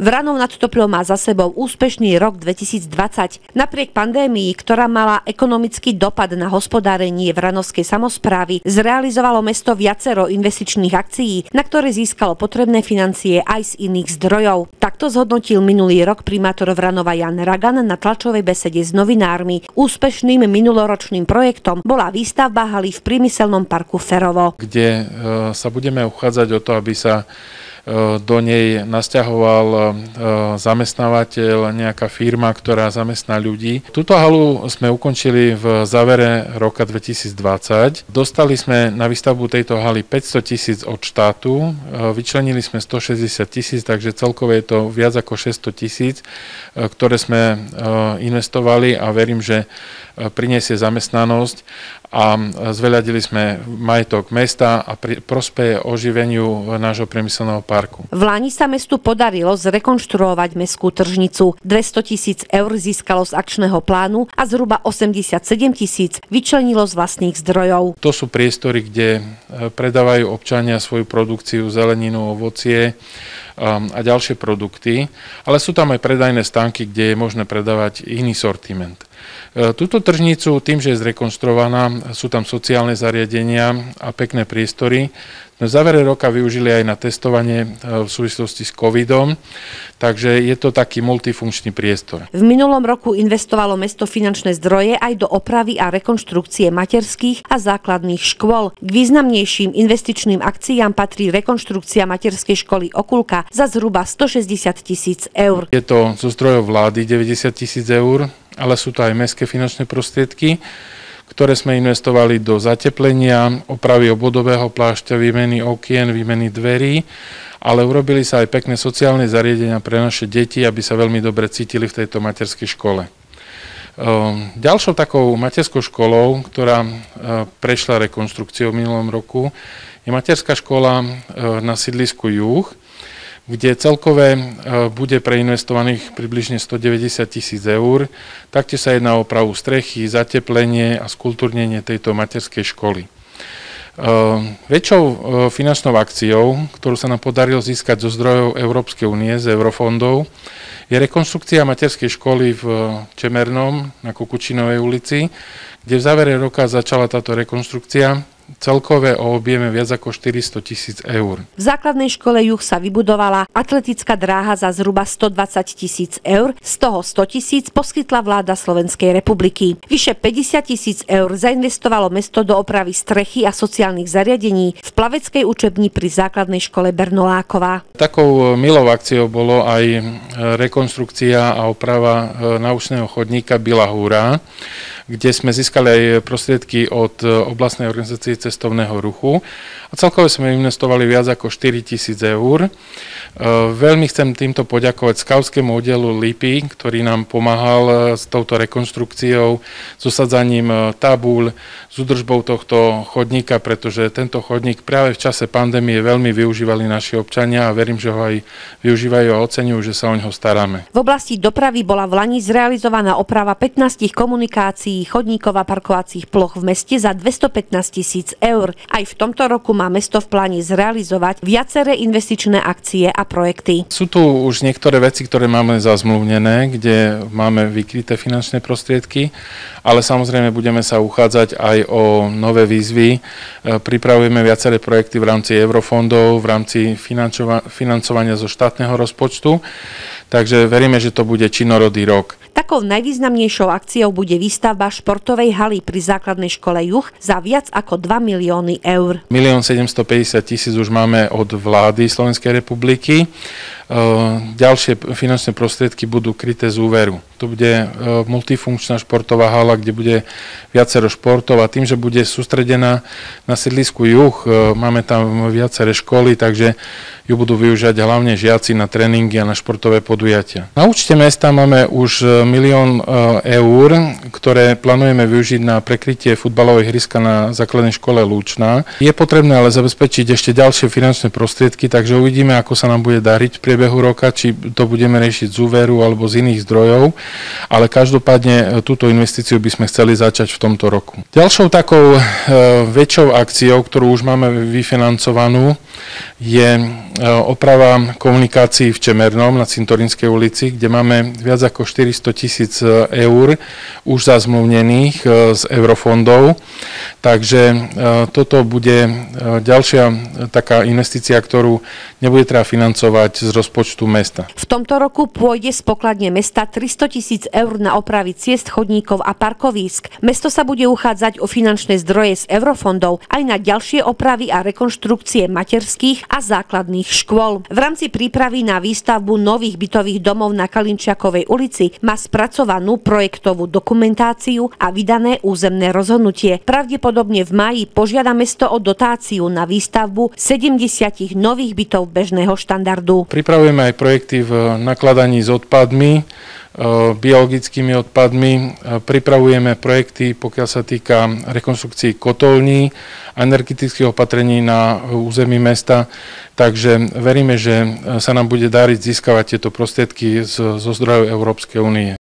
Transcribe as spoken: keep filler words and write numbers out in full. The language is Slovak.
Vranov nad Topľou má za sebou úspešný rok dvetisícdvadsať. Napriek pandémii, ktorá mala ekonomický dopad na hospodárenie vranovskej samosprávy, zrealizovalo mesto viacero investičných akcií, na ktoré získalo potrebné financie aj z iných zdrojov. Takto zhodnotil minulý rok primátor Vranova Jan Ragan na tlačovej besede s novinármi. Úspešným minuloročným projektom bola výstavba haly v priemyselnom parku Ferovo, kde sa budeme uchádzať o to, aby sa do nej nasťahoval zamestnávateľ, nejaká firma, ktorá zamestná ľudí. Túto halu sme ukončili v závere roka dvetisícdvadsať. Dostali sme na výstavbu tejto haly päťsto tisíc od štátu, vyčlenili sme stošesťdesiat tisíc, takže celkovo je to viac ako šesťsto tisíc, ktoré sme investovali a verím, že priniesie zamestnanosť a zveľadili sme majetok mesta a prospeje oživeniu nášho priemyselného parku. V Lani sa mestu podarilo zrekonštruovať mestskú tržnicu. dvesto tisíc eur získalo z akčného plánu a zhruba osemdesiatsedem tisíc vyčlenilo z vlastných zdrojov. To sú priestory, kde predávajú občania svoju produkciu, zeleninu, ovocie a ďalšie produkty, ale sú tam aj predajné stánky, kde je možné predávať iný sortiment. Túto tržnicu, tým, že je zrekonštruovaná, sú tam sociálne zariadenia a pekné priestory. V závere roka využili aj na testovanie v súvislosti s covidom, takže je to taký multifunkčný priestor. V minulom roku investovalo mesto finančné zdroje aj do opravy a rekonštrukcie materských a základných škôl. K významnejším investičným akciám patrí rekonštrukcia materskej školy Okulka za zhruba stošesťdesiat tisíc eur. Je to zo zdrojov vlády deväťdesiat tisíc eur, ale sú to aj mestské finančné prostriedky, ktoré sme investovali do zateplenia, opravy obvodového plášťa, výmeny okien, výmeny dverí, ale urobili sa aj pekné sociálne zariadenia pre naše deti, aby sa veľmi dobre cítili v tejto materskej škole. Ďalšou takou materskou školou, ktorá prešla rekonštrukciou v minulom roku, je materská škola na sídlisku Juh, kde celkové bude preinvestovaných približne stodeväťdesiat tisíc eur. Taktiež sa jedná o opravu strechy, zateplenie a skultúrnenie tejto materskej školy. Väčšou finančnou akciou, ktorú sa nám podarilo získať zo zdrojov Európskej únie, z eurofondov, je rekonštrukcia materskej školy v Čemernom na Kukučinovej ulici, kde v závere roka začala táto rekonštrukcia. Celkové o objeme viac ako štyristo tisíc eur. V základnej škole Juh sa vybudovala atletická dráha za zhruba stodvadsať tisíc eur, z toho sto tisíc poskytla vláda Slovenskej republiky. Vyše päťdesiat tisíc eur zainvestovalo mesto do opravy strechy a sociálnych zariadení v plaveckej učebni pri základnej škole Bernoláková. Takou milou akciou bolo aj rekonštrukcia a oprava naučného chodníka Bila Húra, kde sme získali aj prostriedky od oblastnej organizácie cestovného ruchu a celkovo sme investovali viac ako štyri tisíc eur. Veľmi chcem týmto poďakovať skautskému oddielu Lipy, ktorý nám pomáhal s touto rekonštrukciou, s usadzaním tabúľ, s údržbou tohto chodníka, pretože tento chodník práve v čase pandémie veľmi využívali naši občania a verím, že ho aj využívajú a oceňujú, že sa o neho staráme. V oblasti dopravy bola v Lani zrealizovaná oprava pätnásť komunikácií, chodníkov a parkovacích ploch v meste za dvestopätnásť tisíc eur. Aj v tomto roku má mesto v pláne zrealizovať viaceré investičné akcie a projekty. Sú tu už niektoré veci, ktoré máme zazmluvnené, kde máme vykryté finančné prostriedky, ale samozrejme budeme sa uchádzať aj o nové výzvy. Pripravujeme viaceré projekty v rámci eurofondov, v rámci financovania zo štátneho rozpočtu, takže veríme, že to bude činorodý rok. Takou najvýznamnejšou akciou bude výstavba športovej haly pri základnej škole Juh za viac ako dva milióny eur. milión sedemstopäťdesiat tisíc už máme od vlády Slovenskej republiky. Ďalšie finančné prostriedky budú kryté z úveru. To bude multifunkčná športová hala, kde bude viacero športov a tým, že bude sústredená na sídlisku Juh, máme tam viaceré školy, takže ju budú využívať hlavne žiaci na tréningy a na športové podujatia. Na účte mesta máme už milión eur, ktoré plánujeme využiť na prekrytie futbalového ihriska na základnej škole Lúčna. Je potrebné ale zabezpečiť ešte ďalšie finančné prostriedky, takže uvidíme, ako sa nám bude dariť v priebehu roka, či to budeme riešiť z úveru alebo z iných zdrojov, ale každopádne túto investíciu by sme chceli začať v tomto roku. Ďalšou takou väčšou akciou, ktorú už máme vyfinancovanú, je oprava komunikácií v Čemernom na Cintorínskej ulici, kde máme viac ako štyristo tisíc eur už zazmluvnených z eurofondov. Takže toto bude ďalšia taká investícia, ktorú nebude treba financovať z rozpočtu mesta. V tomto roku pôjde z pokladne mesta tristo tisíc eur na opravy ciest, chodníkov a parkovísk. Mesto sa bude uchádzať o finančné zdroje z eurofondov aj na ďalšie opravy a rekonštrukcie materských a základných škôl. V rámci prípravy na výstavbu nových bytových domov na Kalinčiakovej ulici má spracovanú projektovú dokumentáciu a vydané územné rozhodnutie. Pravdepodobne v máji požiada mesto o dotáciu na výstavbu sedemdesiat nových bytov bežného štandardu. Pripravujeme aj projekty v nakladaní s odpadmi, biologickými odpadmi. Pripravujeme projekty, pokiaľ sa týka rekonštrukcií kotolní a energetických opatrení na území mesta. Takže veríme, že sa nám bude dariť získavať tieto prostriedky zo zdrojov Európskej únie.